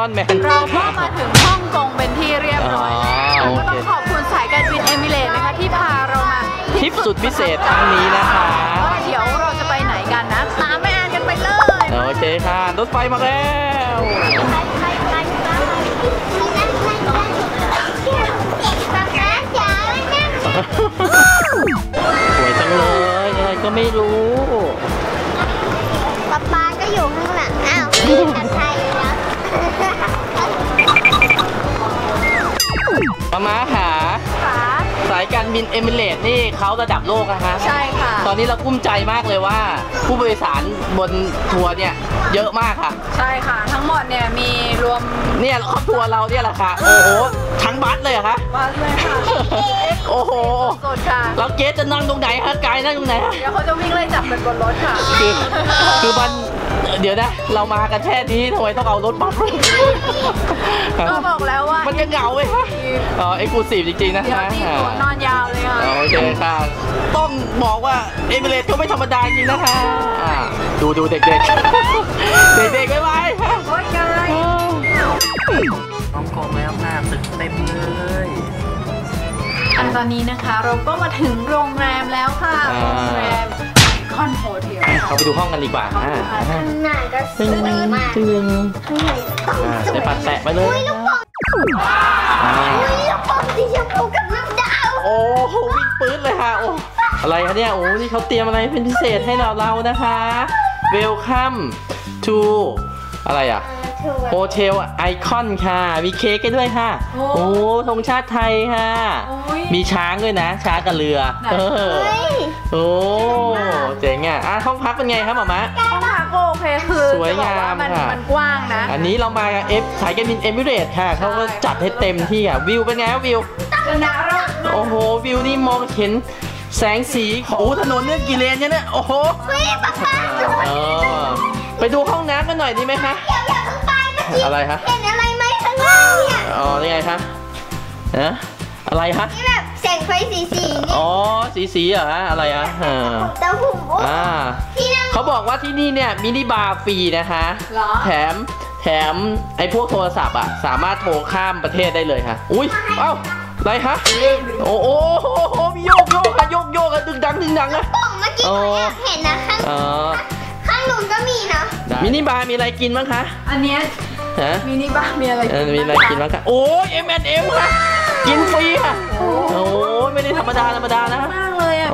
อนแมนเราก็มาถึงฮ่องกงเป็นที่เรียบร้อยแล้วก็ต้องขอบคุณสายการบินเอมิเรตส์นะคะที่พาเรามาทริปสุดพิเศษครั้งนี้นะคะเดี๋ยวเราจะไปไหนกันนะตามแม่แอนกันไปเลยโอเคค่ะรถไฟมาแล้วสวยจังเลยอะไรก็ไม่รู้ป๊าก็อยู่ข้างหลังอ้าวพี่ทักทายแล้วม้าขาสายการบินเอมิเรตส์นี่เขาระดับโลกนะคะใช่ค่ะตอนนี้เรากุ้มใจมากเลยว่าผู้โดยสารบนทัวร์เนี่ยเยอะมากค่ะใช่ค่ะทั้งหมดเนี่ยมีรวมเนี่ยครอบครัวเราเนี่ยแหละค่ะโอ้โหทั้งบัสเลยเหรอคะบัสเลยค่ะโอ้โหสุดค่ะแล้วเกสจะนั่งตรงไหนคะกายนั่งตรงไหนคะเดี๋ยวเขาจะวิ่งไล่จับกันบนรถค่ะคือมันเดี๋ยวนะเรามากันแค่นี้ทำไมต้องเอารถบัสก็บอกแล้วว่ามันยังเหงาเลยค่ะเอ็กซ์คลูซีฟจริงๆนะคะเดี๋ยวนี่ตัวนอนยาวเลยค่ะโอเคค่ะต้องบอกว่าเอมิเรตส์ก็ไม่ธรรมดาจริงนะคะดูเด็กๆเด็กๆบ๊ายบายค่ะโอ๊ยกายน้องกองแล้วค่ะตึกเต็มเลยตอนนี้นะคะเราก็มาถึงโรงแรมแล้วค่ะโรงแรมคอนโฮเทลเขาไปดูห้องกันดีกว่าข้างหน้าก็สวยมากข้างในใส่ปัดแตะไปเลยลูกโป่งสีชมพูกับลูกดาวโอ้โหวิ่งปื๊ดเลยค่ะโอ้อะไรคะเนี่ยโอ้นี่เขาเตรียมอะไรเป็นพิเศษให้เรานะคะ Welcome to อะไรอ่ะโฮเทลไอคอนค่ะมีเค้กกันด้วยค่ะโอ้ธงชาติไทยค่ะมีช้างด้วยนะช้างกับเรือโอ้เจ๋งอ่ะห้องพักเป็นไงครับหมอมะห้องพักโอเคคือสวยงามค่ะมันกว้างนะอันนี้เรามาสายการบินเอมิเรตส์ค่ะเขาก็จัดให้เต็มที่อ่ะวิวเป็นไงวิวโอ้โหวิวนี่มองเห็นแสงสีโอ้ถนนเนี่ยกี่เลนเนี่ยโอ้โหไปดูห้องน้ำกันหน่อยดีไหมคะอะไรคะเห็นอะไรไหมข้างล่างเนี่ยนี่ไงคะอะไรคะนี่แบบแสงไฟสีนี่สีเหรอฮะอะไรเต้าหู้เขาบอกว่าที่นี่เนี่ยมินิบาร์ฟรีนะคะแถมไอ้พวกโทรศัพท์อ่ะสามารถโทรข้ามประเทศได้เลยค่ะอุ้ยอะไรคะโอ้โหมีโยกค่ะโยกกันดึงดังนะเมื่อกี้เห็นนะข้างนู้นก็มีนะมินิบาร์มีอะไรกินบ้างคะอันเนี้ยมินิบาร์มีอะไรกินบ้างคะโอ้ย M&M ค่ะกินฟรีค่ะโอ้ไม่ได้ธรรมดานะมากเลยอ่ะ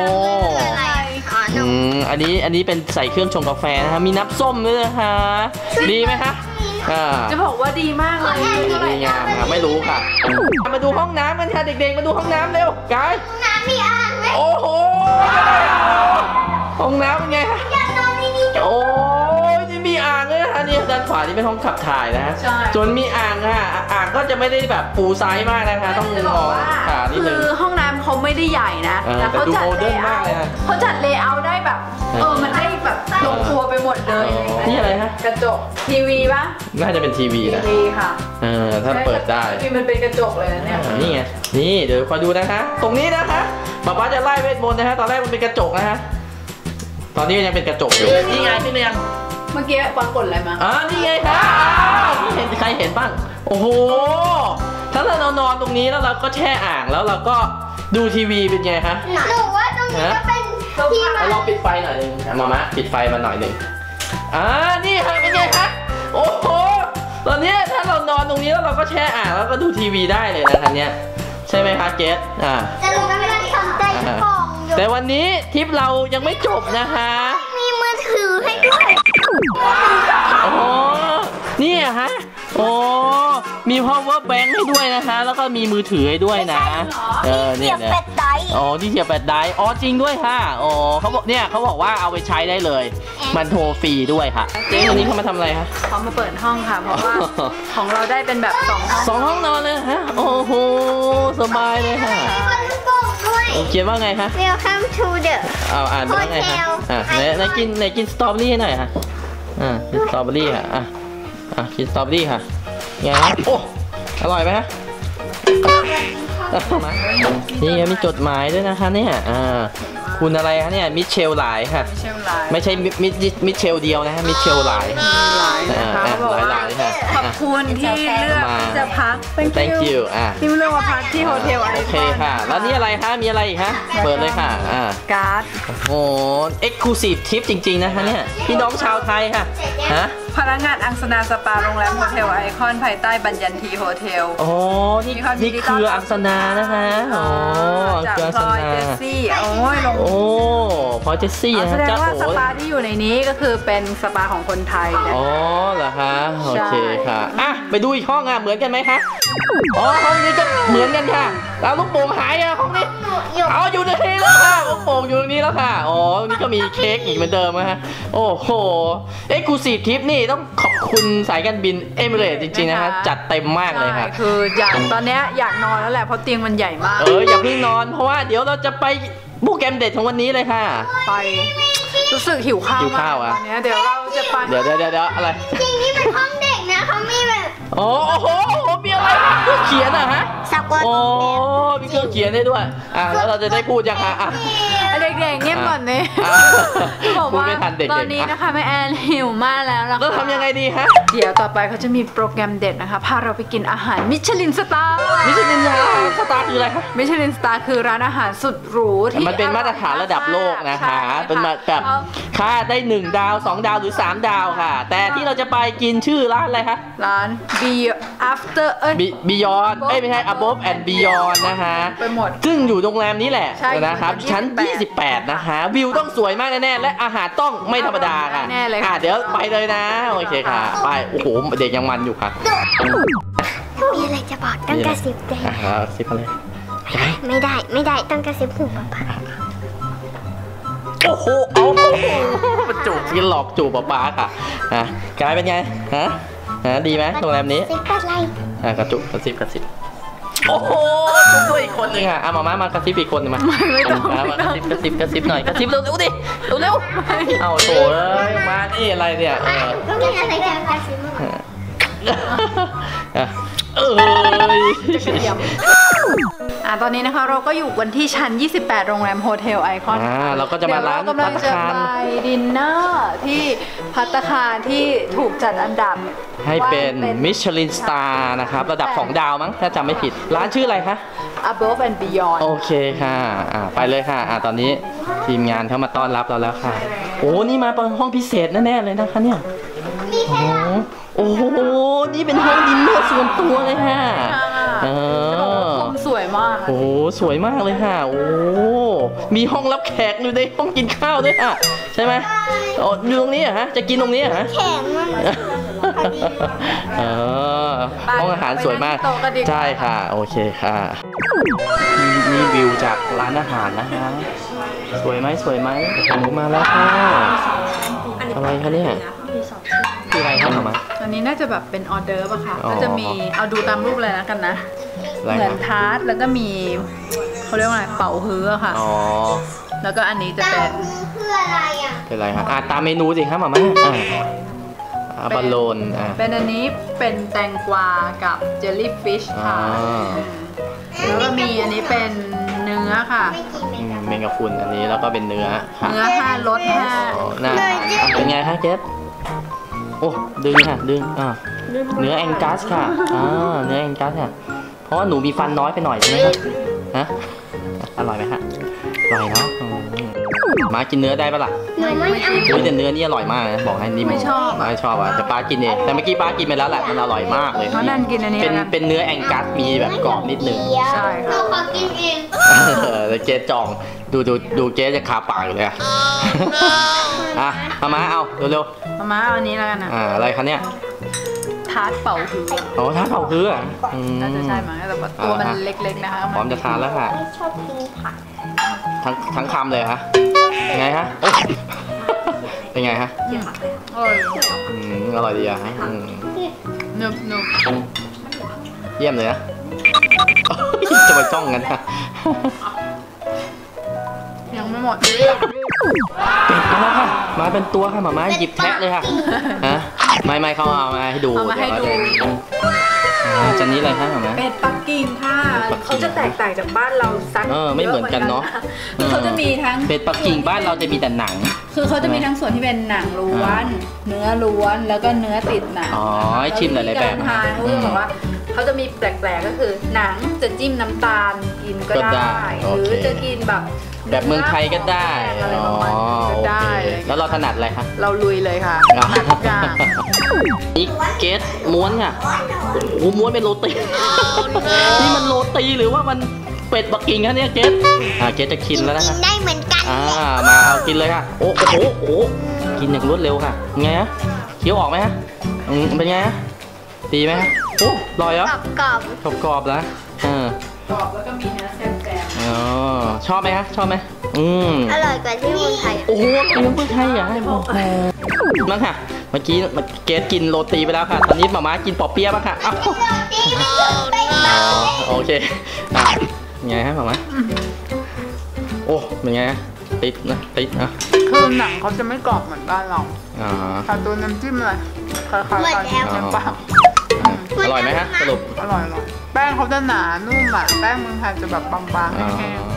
อันนี้เป็นใส่เครื่องชงกาแฟนะคะมีน้ำส้มด้วยนะคะดีไหมคะจะบอกว่าดีมากเลยดีงามค่ะไม่รู้ค่ะมาดูห้องน้ำกันค่ะเด็กๆมาดูห้องน้ำเร็วกายห้องน้ำมีอ่างไหมโอ้โหห้องน้ำเป็นไงคะโอ้ยนี่มีอ่างเลยนะคะนี่ด้านขวานี่เป็นห้องขับถ่ายนะฮะจนมีอ่างค่ะอ่างก็จะไม่ได้แบบฟูลไซส์มากนะคะต้องมองนิดนึงคือห้องน้ำเขาไม่ได้ใหญ่นะแต่เขาจัดเลเยอร์ได้แบบมันได้แบบลงตัวไปหมดเลยนี่อะไรฮะกระจกทีวีป่ะน่าจะเป็นทีวีนะทีวีค่ะถ้าเปิดได้มันเป็นกระจกเลยนะเนี่ยนี่ไงนี่เดี๋ยวคอยดูนะคะตรงนี้นะคะป๊าจะไล่เวทมนต์นะฮะตอนแรกมันเป็นกระจกนะฮะตอนนี้ยังเป็นกระจกอยู่นี่ไงที่เรียงเมื่อกี้ปรากฏอะไรมานี่ไงคะเห็นใครเห็นบ้างโอ้โหถ้าเรานอนตรงนี้แล้วเราก็แช่อ่างแล้วเราก็ดูทีวีเป็นไงคะหนูว่าตรงนี้ก็เป็นที่ลองปิดไฟหน่อยนึงมะปิดไฟมาหน่อยนึงนี่ค่ะเป็นไงคะโอ้โหตอนนี้ถ้าเรานอนตรงนี้แล้วเราก็แช่อ่างแล้วก็ดูทีวีได้เลยนะคะเนี่ยใช่ไหมคะเกสแต่เราไม่ได้สนใจของแต่วันนี้ทริปเรายังไม่จบนะคะมีมือถือให้ด้วยนี่ฮะมี power bank ให้ด้วยนะคะแล้วก็มีมือถือให้ด้วยนะนี่เสียบแบตไดที่เสียบแบตไดจริงด้วยค่ะเขาบอกว่าเอาไปใช้ได้เลยมันโทรฟรีด้วยค่ะเจ๊วันนี้เขามาทำอะไรคะเขามาเปิดห้องค่ะเพราะว่าของเราได้เป็นแบบ2 ห้องนอนเลยฮะโอ้โหสบายเลยค่ะเขียนว่าไงคะ Welcome to the อ่านว่าไงคะไหนกินสตรอเบอรี่ให้หน่อยค่ะกินสตรอเบอรี่ค่ะกินสตรอเบอรี่ค่ะไงโอ้อร่อยไหมฮะนี่มีจดหมายด้วยนะคะเนี่ยคุณอะไรคะเนี่ยมิเชลหลายค่ะมิเชลไลน์ไม่ใช่มิเชลเดียวนะฮะมิเชลหลายหลายนะคะบอกว่าหลายค่ะขอบคุณที่เลือกที่จะพัก thank you ที่เลือกมาพักที่โฮเทลไอโอคเคอนค่ะ แล้วนี่อะไรคะมีอะไรอีกฮะเปิดเลยค่ะการ์ดโอ้exclusive trip จริงๆนะคะเนี่ยพี่น้องชาวไทยค่ะฮะพนักงานอังสนาสปาโรงแรมโฮเทลไอคอนภายใต้บัญญันทีโฮเทลโอ้นี่คืออังสนานะคะโอ้จากคืออังพสลอยนาเจสซี่โอ้ยลงโอ้พอเจสซี่นะแสดงจ๊ะว่าโอ้สปาที่อยู่ในนี้ก็คือเป็นสปาของคนไทยนะอ๋อเหรอคะโอเคใช่ค่ะอ่ะไปดูอีกห้องอ่ะเหมือนกันไหมคะอ๋อห้องนี้ก็เหมือนกันค่ะแล้วลูกโป่งหายอ่ะห้องนี้เอาอยู่ในนี้แล้วค่ะลูกโป่งอยู่ตรงนี้แล้วค่ะอ๋อนี่ก็มีเค้กอีกเหมือนเดิมนะฮะโอ้โหexclusive trip นี่ต้องขอบคุณสายการบินเอมิเรตส์จริงๆนะคะจัดเต็มมากเลยค่ะใช่คือตอนเนี้ยอยากนอนแล้วแหละเพราะเตียงมันใหญ่มากอย่าเพิ่งนอนเพราะว่าเดี๋ยวเราจะไปโปรแกรมเด็ดของวันนี้เลยค่ะไปรู้สึกหิวข้าวหิวข้าวมากอะตอนเนี้ยเดี๋ยวเราจะไปเดี๋ยวอะไรจริงนี่เป็นห้องเด็กนะเขามีแบบโอ้โหมีอะไรเครื่องเขียนอะฮะสะกดโอ้มีเครื่องเขียนได้ด้วยแล้วเราจะได้พูดยังคะเด็กๆเงียบก่อนเนี่ย บอกพูดว่าไม่ทันเด็กๆตอนนี้นะคะแม่แอนหิวมากแล้วนะคะแล้วทำยังไงดีฮะเดี๋ยวต่อไปเขาจะมีโปรแกรมเด็ดนะคะพาเราไปกินอาหารมิชลินสตาร์มิชลินสตาร์คืออะไรคะมิชลินสตาร์คือร้านอาหารสุดหรูที่มันเป็นมาตรฐานระดับโลกนะคะใช่เป็นแบบค่าได้1 ดาว 2 ดาวหรือ 3 ดาวค่ะ แต่ที่เราจะไปกินชื่อร้านอะไรคะร้าน Be After Beyond ไม่ใช่ Above and Beyond นะคะไปหมดซึ่งอยู่โรงแรมนี้แหละใช่นะครับ ชั้น 28 นะคะ วิวต้องสวยมากแน่ๆและอาหารต้องไม่ธรรมดาค่ะแน่เลยค่ะเดี๋ยวไปเลยนะ โอเคค่ะ ไป โอ้โห เด็กยังมันอยู่ค่ะมีอะไรจะบอกต้องกระซิบเลยสิบอะไรไม่ได้ต้องกระซิบหูป๊าป๊าโอ้โห เอามาจูบกินหลอกจูบป๊าค่ะกายเป็นไง ดีไหมโรงแรมนี้ซิบอะไรกระซิบโอ้โหจุ๊บด้วยอีกคนหนึ่งค่ะมากระซิบอีกคนหนึ่งมาไม่ต้องมากระซิบหน่อยกระซิบเร็วดิเร็วเอาโถเอ้ยมานี่อะไรเนี่ยก็มีอะไรจะกระซิบมาตอนนี้นะคะเราก็อยู่กันที่ชั้น 28 โรงแรมโฮเทลไอคอนเราก็จะมาร้านกำลังจะไปดินเนอร์ที่ภัตตาคารที่ถูกจัดอันดับให้เป็นมิชลินสตาร์นะครับระดับ2 ดาวมั้งถ้าจำไม่ผิดร้านชื่ออะไรคะ Above and Beyond โอเคค่ะไปเลยค่ะตอนนี้ทีมงานเขามาต้อนรับเราแล้วค่ะโอ้นี่มาเป็นห้องพิเศษแน่ๆเลยนะคะเนี่ยโอ้โหนี่เป็นห้องดินเนอร์ส่วนตัวเลยค่ะห้องสวยมากโอ้สวยมากเลยค่ะโอ้มีห้องรับแขกอยู่ในห้องกินข้าวด้วยค่ะใช่ไหมอยู่ตรงนี้เหรอฮะจะกินตรงนี้เหรอฮะแข็งมากห้องอาหารสวยมากใช่ค่ะโอเคค่ะนี่วิวจากร้านอาหารนะคะสวยไหมหนูมาแล้วค่ะอะไรคะเนี่ยคืออะไรคะมาอันนี้น่าจะแบบเป็นออเดอร์ป่ะคะอ๋อก็จะมีเอาดูตามรูปเลยนะกันนะอะไรเหมือนคะทาร์ตแล้วก็มีเขาเรียกว่าอะไรเป่าฮื้ออะค่ะอ๋อแล้วก็อันนี้จะเป็นคืออะไรอ่ะเป็นอะไรคะตามเมนูสิครับมาบอลโลนเป็นอันนี้เป็นแตงกวากับเจลลี่ฟิชค่ะแล้วก็มีอันนี้เป็นเนื้อค่ะเมงกะพรุนอันนี้แล้วก็เป็นเนื้อค่ะเนื้อ5 รสน่าเป็นไงคะเกสโอ้ดึงค่ะดึงเนื้อแองกัสค่ะเนื้อแองกัสค่ะเพราะว่าหนูมีฟันน้อยไปหน่อยใช่ไหมครับฮะอร่อยไหมฮะอร่อยเนาะมากินเนื้อได้ปะล่ะหนูไม่เอาแต่เนื้อนี่อร่อยมากนะบอกให้นี่ไม่ชอบแต่ป้ากินเองแต่เมื่อกี้ป้ากินไปแล้วแหละมันอร่อยมากเลยเพราะนั่นกินอันนี้เป็นเนื้อแองกัสมีแบบกรอบนิดนึงใช่หนูค่ะขอกินเองแต่เกสจองดูเกสจะคาปากอยู่เลยมาเอาเร็วมาเอาอันนี้แล้วกันนะอะไรคะเนี่ยทาร์ตเป่าฮื้อถ้าเผาคือน่าจะใช่มั้งแต่ว่าตัวมันเล็กๆนะคะพร้อมจะทานแล้วค่ะไม่ชอบกินผักทั้งคำเลยฮะไงฮะเป็นไงฮะโอ้ยอร่อยดีอะฮะหนึบเยี่ยมเลยนะจะไปจ้องกันนะยังไม่หมดเป็ดมาแล้วค่ะมาเป็นตัวค่ะมาหยิบแทะเลยค่ะไม่เขาเอามาให้ดูเอามาให้ดูจานนี้อะไรคะหมามาเป็ดปักกิ่งค่ะเป็ดปักกิ่งเขาจะแตกต่างจากบ้านเราสักไม่เหมือนกันเนาะคือเขาจะมีทั้งเป็ดปักกิ่งบ้านเราจะมีแต่หนังคือเขาจะมีทั้งส่วนที่เป็นหนังล้วน เนื้อล้วนแล้วก็เนื้อติดหนังอ๋อให้ชิมหลายๆแบบวิธีการทานเขาจะบอกว่าเขาจะมีแปลกๆก็คือหนังจะจิ้มน้ำตาลกินก็ก็ได้ได้โอหเครือจะกินแบบแบบเมืองไทยก็ได้อะไรประมาณนี้ก็ได้โอเคแล้วเราถนัดอะไรคะเราลุยเลยค่ะทุกอย่างนี่เกสม้วนค่ะโอ้โหม้วนเป็นโรตี นี่มันโรตีหรือว่ามันเป็ดปักกิ่งคะเนี่ยเกสเกสจะกินแล้วนะกิคะนได้เหมือนกันแหละมาเอากินเลยค่ะโอ้โหกินอย่างรวดเร็วค่ะไงฮะเคี้ยวออกไหมฮะเป็นไงฮะดีไหมฮะโอ้ลอยเหรอกรอบกรอบๆนะกรอบแล้วก็มีเนื้อแซ่บอ๋อชอบไหมฮะชอบไหมๆอร่อยกว่าที่เมืองไทยโอ้โหกินเพื่อไทยเหรอนั่นค่ะเมื่อกี้เกสกินโรตีไปแล้วค่ะตอนนี้หม่าม้ากินปอเปี๊ยะบ้างค่ะอ้าวโอเคไงฮะหม่าม้าโอ้เป็นไงติดนะคือหนังเขาจะไม่กรอบเหมือนบ้านเราอ๋อทานตัวน้ำจิ้มเลยคล้ายๆกันใช่ปะอร่อยไหมฮะสรุปอร่อยแป้งเขาจะหนานุ่มอ่ะแป้งเมืองไทยจะแบบบางๆแห้งๆ